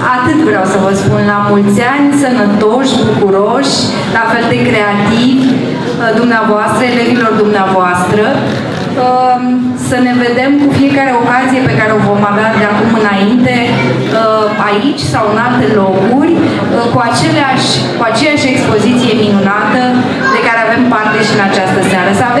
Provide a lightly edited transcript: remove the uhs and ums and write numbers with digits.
atât vreau să vă spun, la mulți ani, sănătoși, bucuroși, la fel de creativi, dumneavoastră, elevilor dumneavoastră, să ne vedem cu fiecare ocazie pe care o vom avea de acum înainte, aici sau în alte locuri, cu aceeași expoziție minunată de care avem parte și în această seară. Să